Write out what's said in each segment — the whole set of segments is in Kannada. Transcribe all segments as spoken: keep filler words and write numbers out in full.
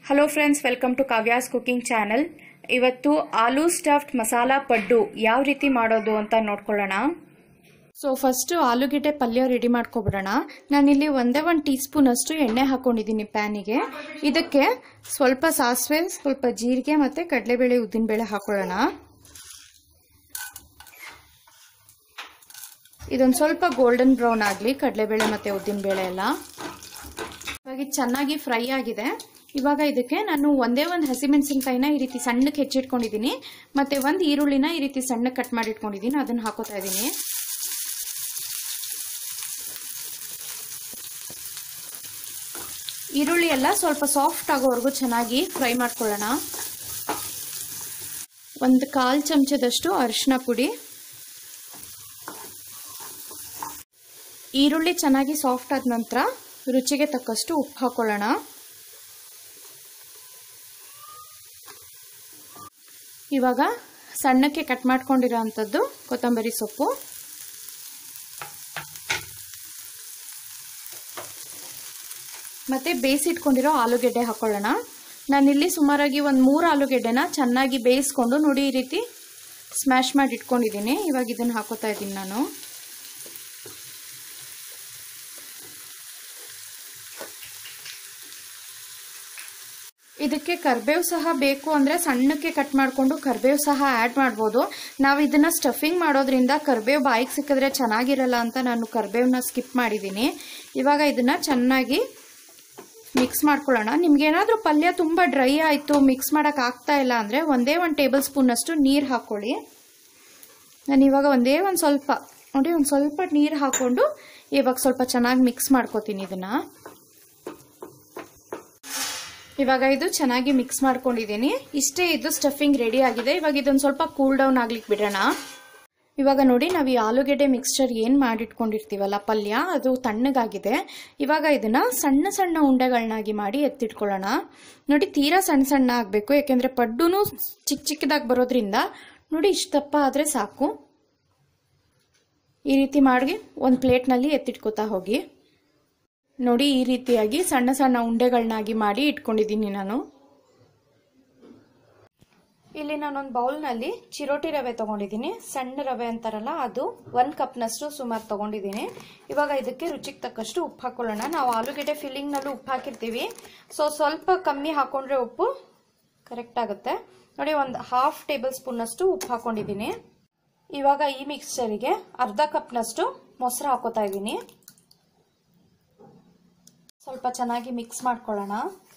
Hello friends, welcome to Kavya's cooking channel. ಇವತ್ತು ಆಲೂ ಸ್ಟಫ್ಡ್ ಮಸಾಲಾ ಪಡ್ಡು ಯಾವ ರೀತಿ ಮಾಡೋದು ಅಂತ ನೋಡ್ಕೊಳ್ಳೋಣ. ಸೊ ಫಸ್ಟು ಆಲೂಗೆಡ್ಡೆ ಪಲ್ಯ ರೆಡಿ ಮಾಡ್ಕೊಬಿಡೋಣ. ನಾನಿಲ್ಲಿ ಒಂದೇ ಒಂದು ಟೀ ಸ್ಪೂನ್ ಅಷ್ಟು ಎಣ್ಣೆ ಹಾಕೊಂಡಿದ್ದೀನಿ ಪ್ಯಾನಿಗೆ. ಇದಕ್ಕೆ ಸ್ವಲ್ಪ ಸಾಸಿವೆ, ಸ್ವಲ್ಪ ಜೀರಿಗೆ ಮತ್ತು ಕಡಲೆಬೇಳೆ, ಉದ್ದಿನಬೇಳೆ ಹಾಕೊಳ್ಳೋಣ. ಇದೊಂದು ಸ್ವಲ್ಪ ಗೋಲ್ಡನ್ ಬ್ರೌನ್ ಆಗಲಿ ಕಡಲೆಬೇಳೆ ಮತ್ತು ಉದ್ದಿನಬೇಳೆ ಎಲ್ಲ. ಇವಾಗ ಚೆನ್ನಾಗಿ ಫ್ರೈ ಆಗಿದೆ. ಇವಾಗ ಇದಕ್ಕೆ ನಾನು ಒಂದೇ ಒಂದು ಹಸಿಮೆಣಸಿನಕಾಯಿನ ಈ ರೀತಿ ಸಣ್ಣಕ್ಕೆ ಹೆಚ್ಚಿಟ್ಕೊಂಡಿದ್ದೀನಿ, ಮತ್ತೆ ಒಂದು ಈರುಳ್ಳಿನ ಈ ರೀತಿ ಸಣ್ಣಕ್ಕೆ ಕಟ್ ಮಾಡಿ ಇಟ್ಕೊಂಡಿದ್ದೀನಿ, ಅದನ್ನು ಹಾಕೋತಾ ಇದ್ದೀನಿ. ಈರುಳ್ಳಿ ಎಲ್ಲ ಸ್ವಲ್ಪ ಸಾಫ್ಟ್ ಆಗೋವರೆಗೂ ಚೆನ್ನಾಗಿ ಫ್ರೈ ಮಾಡ್ಕೊಳ್ಳೋಣ. ಒಂದು ಕಾಲು ಚಮಚದಷ್ಟು ಅರಿಶಿನ ಪುಡಿ. ಈರುಳ್ಳಿ ಚೆನ್ನಾಗಿ ಸಾಫ್ಟ್ ಆದ ನಂತರ ರುಚಿಗೆ ತಕ್ಕಷ್ಟು ಉಪ್ಪು ಹಾಕೊಳ್ಳೋಣ. ಇವಾಗ ಸಣ್ಣಕ್ಕೆ ಕಟ್ ಮಾಡ್ಕೊಂಡಿರೋ ಅಂಥದ್ದು ಕೊತ್ತಂಬರಿ ಸೊಪ್ಪು, ಮತ್ತೆ ಬೇಯಿಸಿಟ್ಕೊಂಡಿರೋ ಆಲೂಗೆಡ್ಡೆ ಹಾಕೊಳ್ಳೋಣ. ನಾನಿಲ್ಲಿ ಸುಮಾರಾಗಿ ಒಂದು ಮೂರು ಆಲೂಗೆಡ್ಡೆನ ಚೆನ್ನಾಗಿ ಬೇಯಿಸ್ಕೊಂಡು ನೋಡಿ ಈ ರೀತಿ ಸ್ಮ್ಯಾಶ್ ಮಾಡಿ ಇಟ್ಕೊಂಡಿದ್ದೀನಿ. ಇವಾಗ ಇದನ್ನು ಹಾಕೋತಾ ಇದ್ದೀನಿ ನಾನು. ಇದಕ್ಕೆ ಕರ್ಬೇವು ಸಹ ಬೇಕು ಅಂದರೆ ಸಣ್ಣಕ್ಕೆ ಕಟ್ ಮಾಡಿಕೊಂಡು ಕರ್ಬೇವು ಸಹ ಆ್ಯಡ್ ಮಾಡ್ಬೋದು. ನಾವು ಇದನ್ನು ಸ್ಟಫಿಂಗ್ ಮಾಡೋದ್ರಿಂದ ಕರ್ಬೇವು ಬಾಯಿಗೆ ಸಿಕ್ಕಿದ್ರೆ ಚೆನ್ನಾಗಿರಲ್ಲ ಅಂತ ನಾನು ಕರ್ಬೇವನ್ನ ಸ್ಕಿಪ್ ಮಾಡಿದ್ದೀನಿ. ಇವಾಗ ಇದನ್ನು ಚೆನ್ನಾಗಿ ಮಿಕ್ಸ್ ಮಾಡ್ಕೊಳ್ಳೋಣ. ನಿಮ್ಗೇನಾದರೂ ಪಲ್ಯ ತುಂಬ ಡ್ರೈ ಆಯಿತು, ಮಿಕ್ಸ್ ಮಾಡೋಕೆ ಆಗ್ತಾ ಇಲ್ಲ ಅಂದರೆ ಒಂದೇ ಒಂದು ಟೇಬಲ್ ಸ್ಪೂನಷ್ಟು ನೀರು ಹಾಕ್ಕೊಳ್ಳಿ. ನಾನು ಇವಾಗ ಒಂದೇ ಒಂದು ಸ್ವಲ್ಪ ನೋಡಿ ಒಂದು ಸ್ವಲ್ಪ ನೀರು ಹಾಕ್ಕೊಂಡು ಇವಾಗ ಸ್ವಲ್ಪ ಚೆನ್ನಾಗಿ ಮಿಕ್ಸ್ ಮಾಡ್ಕೋತೀನಿ ಇದನ್ನು. ಇವಾಗ ಇದು ಚೆನ್ನಾಗಿ ಮಿಕ್ಸ್ ಮಾಡ್ಕೊಂಡಿದ್ದೀನಿ. ಇಷ್ಟೇ ಇದು ಸ್ಟಫಿಂಗ್ ರೆಡಿ ಆಗಿದೆ. ಇವಾಗ ಇದೊಂದು ಸ್ವಲ್ಪ ಕೂಲ್ ಡೌನ್ ಆಗ್ಲಿಕ್ಕೆ ಬಿಡೋಣ. ಇವಾಗ ನೋಡಿ ನಾವು ಈ ಆಲೂಗೆಡ್ಡೆ ಮಿಕ್ಸ್ಚರ್ ಏನು ಮಾಡಿಟ್ಕೊಂಡಿರ್ತೀವಲ್ಲ ಪಲ್ಯ, ಅದು ತಣ್ಣಗಾಗಿದೆ. ಇವಾಗ ಇದನ್ನ ಸಣ್ಣ ಸಣ್ಣ ಉಂಡೆಗಳನ್ನಾಗಿ ಮಾಡಿ ಎತ್ತಿಟ್ಕೊಳ್ಳೋಣ. ನೋಡಿ ತೀರಾ ಸಣ್ಣ ಸಣ್ಣ ಆಗಬೇಕು, ಯಾಕೆಂದರೆ ಪಡ್ಡುನು ಚಿಕ್ಕ ಚಿಕ್ಕದಾಗಿ ಬರೋದ್ರಿಂದ ನೋಡಿ ಇಷ್ಟು ದಪ್ಪ ಆದರೆ ಸಾಕು. ಈ ರೀತಿ ಮಾಡಿ ಒಂದು ಪ್ಲೇಟ್ನಲ್ಲಿ ಎತ್ತಿಟ್ಕೋತಾ ಹೋಗಿ. ನೋಡಿ ಈ ರೀತಿಯಾಗಿ ಸಣ್ಣ ಸಣ್ಣ ಉಂಡೆಗಳನ್ನಾಗಿ ಮಾಡಿ ಇಟ್ಕೊಂಡಿದ್ದೀನಿ ನಾನು. ಇಲ್ಲಿ ನಾನೊಂದು ಬೌಲ್ನಲ್ಲಿ ಚಿರೋಟಿ ರವೆ ತೊಗೊಂಡಿದ್ದೀನಿ, ಸಣ್ಣ ರವೆ ಅಂತಾರಲ್ಲ ಅದು, ಒಂದು ಕಪ್ನಷ್ಟು ಸುಮಾರು ತೊಗೊಂಡಿದ್ದೀನಿ. ಇವಾಗ ಇದಕ್ಕೆ ರುಚಿಗೆ ತಕ್ಕಷ್ಟು ಉಪ್ಪು ಹಾಕೊಳ್ಳೋಣ. ನಾವು ಆಲೂಗೆಡ್ಡೆ ಫಿಲ್ಲಿಂಗ್ನಲ್ಲೂ ಉಪ್ಪು ಹಾಕಿರ್ತೀವಿ, ಸೊ ಸ್ವಲ್ಪ ಕಮ್ಮಿ ಹಾಕೊಂಡ್ರೆ ಉಪ್ಪು ಕರೆಕ್ಟ್ ಆಗುತ್ತೆ. ನೋಡಿ ಒಂದು ಹಾಫ್ ಟೇಬಲ್ ಸ್ಪೂನಷ್ಟು ಉಪ್ಪು ಹಾಕೊಂಡಿದ್ದೀನಿ. ಇವಾಗ ಈ ಮಿಕ್ಸ್ಚರಿಗೆ ಅರ್ಧ ಕಪ್ನಷ್ಟು ಮೊಸರು ಹಾಕೋತಾ ಇದ್ದೀನಿ. ಸ್ವಲ್ಪ ಚೆನ್ನಾಗಿ ಮಿಕ್ಸ್ ಮಾಡ್ಕೊಳ್ಳೋಣ.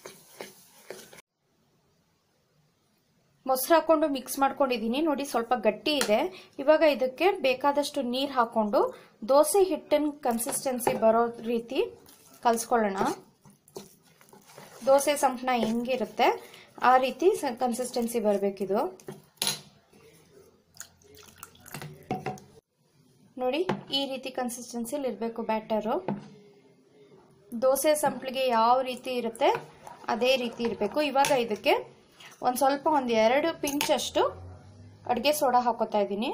ಮೊಸರು ಹಾಕೊಂಡು ಮಿಕ್ಸ್ ಮಾಡ್ಕೊಂಡಿದ್ದೀನಿ. ನೋಡಿ ಸ್ವಲ್ಪ ಗಟ್ಟಿ ಇದೆ. ಇವಾಗ ಇದಕ್ಕೆ ಬೇಕಾದಷ್ಟು ನೀರು ಹಾಕೊಂಡು ದೋಸೆ ಹಿಟ್ಟಿನ ಕನ್ಸಿಸ್ಟೆನ್ಸಿ ಬರೋ ರೀತಿ ಕಲಿಸ್ಕೊಳ್ಳೋಣ. ದೋಸೆ ಸಂಪಣ ಹೆಂಗಿರುತ್ತೆ ಆ ರೀತಿ ಕನ್ಸಿಸ್ಟೆನ್ಸಿ ಬರಬೇಕಿದು. ನೋಡಿ ಈ ರೀತಿ ಕನ್ಸಿಸ್ಟೆನ್ಸಿಲಿ ಇರಬೇಕು ಬ್ಯಾಟರು. ದೋಸೆ ಸಂಪ್ಳಿಗೆ ಯಾವ ರೀತಿ ಇರುತ್ತೆ ಅದೇ ರೀತಿ ಇರಬೇಕು. ಇವಾಗ ಇದಕ್ಕೆ ಒಂದು ಸ್ವಲ್ಪ ಒಂದು ಎರಡು ಪಿಂಚಷ್ಟು ಅಡುಗೆ ಸೋಡಾ ಹಾಕೋತಾ ಇದ್ದೀನಿ.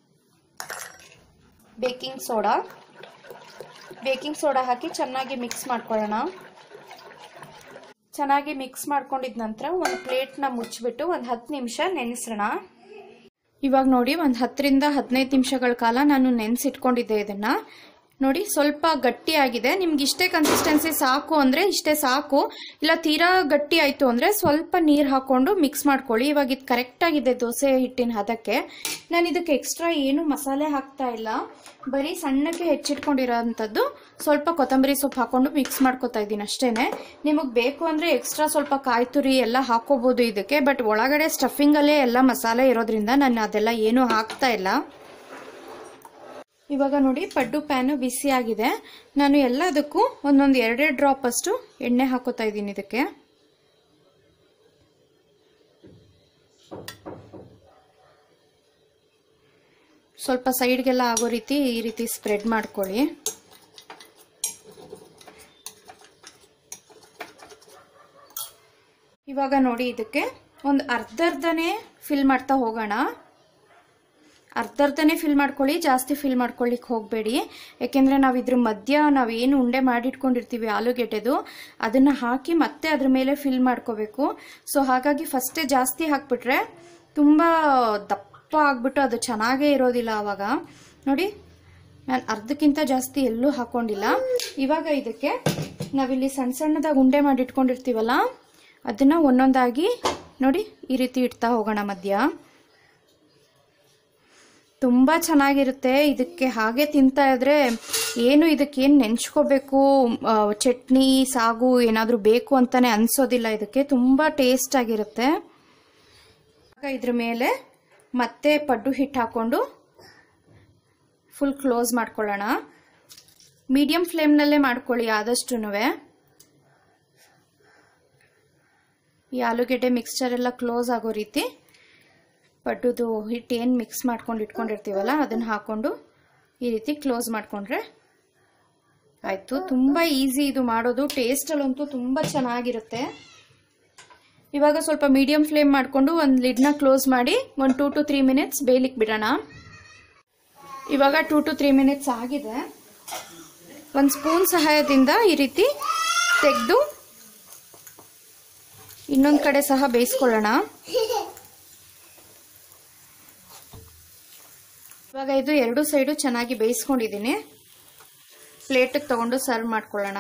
ಬೇಕಿಂಗ್ ಸೋಡಾ ಬೇಕಿಂಗ್ ಸೋಡಾ ಹಾಕಿ ಚೆನ್ನಾಗಿ ಮಿಕ್ಸ್ ಮಾಡ್ಕೊಳ್ಳೋಣ. ಚೆನ್ನಾಗಿ ಮಿಕ್ಸ್ ಮಾಡ್ಕೊಂಡಿದ ನಂತರ ಒಂದು ಪ್ಲೇಟ್ನ ಮುಚ್ಚಿಬಿಟ್ಟು ಒಂದು ಹತ್ತು ನಿಮಿಷ ನೆನೆಸೋಣ. ಇವಾಗ ನೋಡಿ ಒಂದು ಹತ್ತರಿಂದ ಹದಿನೈದು ನಿಮಿಷಗಳ ಕಾಲ ನಾನು ನೆನೆಸಿಟ್ಕೊಂಡಿದ್ದೆ ಇದನ್ನ. ನೋಡಿ ಸ್ವಲ್ಪ ಗಟ್ಟಿ ಆಗಿದೆ. ನಿಮ್ಗೆ ಇಷ್ಟೇ ಕನ್ಸಿಸ್ಟೆನ್ಸಿ ಸಾಕು ಅಂದರೆ ಇಷ್ಟೇ ಸಾಕು, ಇಲ್ಲ ತೀರಾ ಗಟ್ಟಿ ಆಯಿತು ಅಂದರೆ ಸ್ವಲ್ಪ ನೀರು ಹಾಕ್ಕೊಂಡು ಮಿಕ್ಸ್ ಮಾಡ್ಕೊಳ್ಳಿ. ಇವಾಗ ಇದು ಕರೆಕ್ಟಾಗಿದೆ ದೋಸೆ ಹಿಟ್ಟಿನ ಹದಕ್ಕೆ. ನಾನು ಇದಕ್ಕೆ ಎಕ್ಸ್ಟ್ರಾ ಏನು ಮಸಾಲೆ ಹಾಕ್ತಾ ಇಲ್ಲ, ಬರೀ ಸಣ್ಣಕ್ಕೆ ಹೆಚ್ಚಿಟ್ಕೊಂಡಿರೋ ಅಂಥದ್ದು ಸ್ವಲ್ಪ ಕೊತ್ತಂಬರಿ ಸೊಪ್ಪು ಹಾಕ್ಕೊಂಡು ಮಿಕ್ಸ್ ಮಾಡ್ಕೊತಾ ಇದ್ದೀನಿ ಅಷ್ಟೇ. ನಿಮಗೆ ಬೇಕು ಅಂದರೆ ಎಕ್ಸ್ಟ್ರಾ ಸ್ವಲ್ಪ ಕಾಯಿ ತುರಿ ಎಲ್ಲ ಹಾಕೋಬೋದು ಇದಕ್ಕೆ, ಬಟ್ ಒಳಗಡೆ ಸ್ಟಫಿಂಗಲ್ಲೇ ಎಲ್ಲ ಮಸಾಲೆ ಇರೋದ್ರಿಂದ ನಾನು ಅದೆಲ್ಲ ಏನೂ ಹಾಕ್ತಾ ಇಲ್ಲ. ಇವಾಗ ನೋಡಿ ಪಡ್ಡು ಪ್ಯಾನು ಬಿಸಿ ಆಗಿದೆ. ನಾನು ಎಲ್ಲದಕ್ಕೂ ಒಂದೊಂದು ಎರಡೆರಡು ಡ್ರಾಪ್ ಅಷ್ಟು ಎಣ್ಣೆ ಹಾಕೋತಾ ಇದ್ದೀನಿ ಇದಕ್ಕೆ. ಸ್ವಲ್ಪ ಸೈಡ್ಗೆಲ್ಲ ಆಗೋ ರೀತಿ ಈ ರೀತಿ ಸ್ಪ್ರೆಡ್ ಮಾಡ್ಕೊಳ್ಳಿ. ಇವಾಗ ನೋಡಿ ಇದಕ್ಕೆ ಒಂದು ಅರ್ಧರ್ಧನೇ ಫಿಲ್ ಮಾಡ್ತಾ ಹೋಗೋಣ. ಅರ್ಧರ್ಧನೇ ಫಿಲ್ ಮಾಡ್ಕೊಳ್ಳಿ, ಜಾಸ್ತಿ ಫಿಲ್ ಮಾಡ್ಕೊಳ್ಳಿಕ್ಕೆ ಹೋಗಬೇಡಿ. ಯಾಕೆಂದರೆ ನಾವು ಇದ್ರ ಮಧ್ಯ ನಾವೇನು ಉಂಡೆ ಮಾಡಿಟ್ಕೊಂಡಿರ್ತೀವಿ ಆಲೂಗೆಡ್ಡೆದು ಅದನ್ನು ಹಾಕಿ ಮತ್ತೆ ಅದ್ರ ಮೇಲೆ ಫಿಲ್ ಮಾಡ್ಕೋಬೇಕು. ಸೊ ಹಾಗಾಗಿ ಫಸ್ಟೇ ಜಾಸ್ತಿ ಹಾಕ್ಬಿಟ್ರೆ ತುಂಬ ದಪ್ಪ ಆಗ್ಬಿಟ್ಟು ಅದು ಚೆನ್ನಾಗೇ ಇರೋದಿಲ್ಲ. ಆವಾಗ ನೋಡಿ ನಾನು ಅರ್ಧಕ್ಕಿಂತ ಜಾಸ್ತಿ ಎಲ್ಲೂ ಹಾಕೊಂಡಿಲ್ಲ. ಇವಾಗ ಇದಕ್ಕೆ ನಾವಿಲ್ಲಿ ಸಣ್ಣ ಸಣ್ಣದಾಗಿ ಉಂಡೆ ಮಾಡಿ ಇಟ್ಕೊಂಡಿರ್ತೀವಲ್ಲ ಅದನ್ನು ಒಂದೊಂದಾಗಿ ನೋಡಿ ಈ ರೀತಿ ಇಡ್ತಾ ಹೋಗೋಣ ಮಧ್ಯ. ತುಂಬ ಚೆನ್ನಾಗಿರುತ್ತೆ. ಇದಕ್ಕೆ ಹಾಗೆ ತಿಂತಾ ಇದ್ರೆ ಏನು ಇದಕ್ಕೇನು ನೆಂಚ್ಕೋಬೇಕು, ಚಟ್ನಿ ಸಾಗು ಏನಾದರೂ ಬೇಕು ಅಂತಾನೆ ಅನ್ಸೋದಿಲ್ಲ. ಇದಕ್ಕೆ ತುಂಬ ಟೇಸ್ಟ್ ಆಗಿರುತ್ತೆ. ಇದ್ರ ಮೇಲೆ ಮತ್ತೆ ಪಡ್ಡು ಹಿಟ್ಟು ಹಾಕೊಂಡು ಫುಲ್ ಕ್ಲೋಸ್ ಮಾಡ್ಕೊಳ್ಳೋಣ. ಮೀಡಿಯಂ ಫ್ಲೇಮ್ನಲ್ಲೇ ಮಾಡ್ಕೊಳ್ಳಿ ಆದಷ್ಟುನುವೆ. ಈ ಆಲೂಗೆಡ್ಡೆ ಮಿಕ್ಸ್ಚರ್ ಎಲ್ಲ ಕ್ಲೋಸ್ ಆಗೋ ರೀತಿ ಪಡ್ಡುದು ಹಿಟ್ಟು ಏನು ಮಿಕ್ಸ್ ಮಾಡ್ಕೊಂಡು ಇಟ್ಕೊಂಡಿರ್ತೀವಲ್ಲ ಅದನ್ನು ಹಾಕೊಂಡು ಈ ರೀತಿ ಕ್ಲೋಸ್ ಮಾಡಿಕೊಂಡ್ರೆ ಆಯಿತು. ತುಂಬ ಈಸಿ ಇದು ಮಾಡೋದು. ಟೇಸ್ಟಲ್ಲಂತೂ ತುಂಬ ಚೆನ್ನಾಗಿರುತ್ತೆ. ಇವಾಗ ಸ್ವಲ್ಪ ಮೀಡಿಯಂ ಫ್ಲೇಮ್ ಮಾಡಿಕೊಂಡು ಒಂದು ಲಿಡ್ನ ಕ್ಲೋಸ್ ಮಾಡಿ ಒಂದು ಟೂ ಟು ತ್ರೀ ಮಿನಿಟ್ಸ್ ಬೇಯಲಿಕ್ಕೆ ಬಿಡೋಣ. ಇವಾಗ ಟೂ ಟು ತ್ರೀ ಮಿನಿಟ್ಸ್ ಆಗಿದೆ. ಒಂದು ಸ್ಪೂನ್ ಸಹಾಯದಿಂದ ಈ ರೀತಿ ತೆಗೆದು ಇನ್ನೊಂದು ಕಡೆ ಸಹ ಬೇಯಿಸ್ಕೊಳ್ಳೋಣ. ಇವಾಗ ಇದು ಎರಡು ಸೈಡು ಚೆನ್ನಾಗಿ ಬೇಯಿಸ್ಕೊಂಡಿದ್ದೀನಿ. ಪ್ಲೇಟಿಗೆ ತಗೊಂಡು ಸರ್ವ್ ಮಾಡ್ಕೊಳ್ಳೋಣ.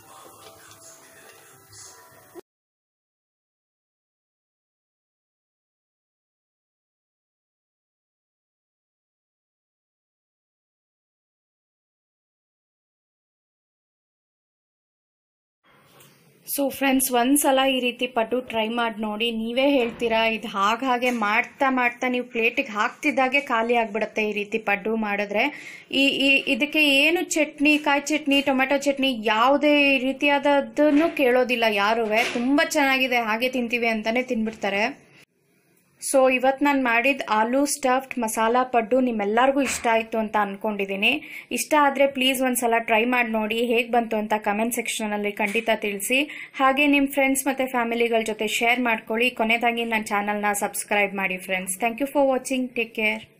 ಸೊ ಫ್ರೆಂಡ್ಸ್, ಒಂದ್ಸಲ ಈ ರೀತಿ ಪಡ್ಡು ಟ್ರೈ ಮಾಡಿ ನೋಡಿ. ನೀವೇ ಹೇಳ್ತೀರಾ ಇದು ಹಾಗೆ ಹಾಗೆ ಮಾಡ್ತಾ ಮಾಡ್ತಾ ನೀವು ಪ್ಲೇಟಿಗೆ ಹಾಕ್ತಿದ್ದಾಗೆ ಖಾಲಿ ಆಗಿಬಿಡುತ್ತೆ ಈ ರೀತಿ ಪಡ್ಡು ಮಾಡಿದ್ರೆ. ಈ ಇದಕ್ಕೆ ಏನು ಚಟ್ನಿ, ಕಾಯಿ ಚಟ್ನಿ, ಟೊಮೆಟೊ ಚಟ್ನಿ ಯಾವುದೇ ರೀತಿಯಾದದ್ದನ್ನು ಕೇಳೋದಿಲ್ಲ ಯಾರೂ. ತುಂಬ ಚೆನ್ನಾಗಿದೆ, ಹಾಗೆ ತಿಂತೀವಿ ಅಂತಾನೆ ತಿನ್ಬಿಡ್ತಾರೆ. ಸೊ ಇವತ್ತು ನಾನು ಮಾಡಿದ ಆಲೂ ಸ್ಟಫ್ಡ್ ಮಸಾಲಾ ಪಡ್ಡು ನಿಮ್ಮೆಲ್ಲರಿಗೂ ಇಷ್ಟ ಆಯಿತು ಅಂತ ಅಂದ್ಕೊಂಡಿದ್ದೀನಿ. ಇಷ್ಟ ಆದರೆ ಪ್ಲೀಸ್ ಒಂದ್ಸಲ ಟ್ರೈ ಮಾಡಿ ನೋಡಿ. ಹೇಗೆ ಬಂತು ಅಂತ ಕಮೆಂಟ್ ಸೆಕ್ಷನಲ್ಲಿ ಖಂಡಿತ ತಿಳಿಸಿ. ಹಾಗೆ ನಿಮ್ಮ ಫ್ರೆಂಡ್ಸ್ ಮತ್ತು ಫ್ಯಾಮಿಲಿಗಳ ಜೊತೆ ಶೇರ್ ಮಾಡ್ಕೊಳ್ಳಿ. ಕೊನೆಯದಾಗಿ ನನ್ನ ಚಾನಲ್ನ ಸಬ್ಸ್ಕ್ರೈಬ್ ಮಾಡಿ friends. Thank you for watching. Take care.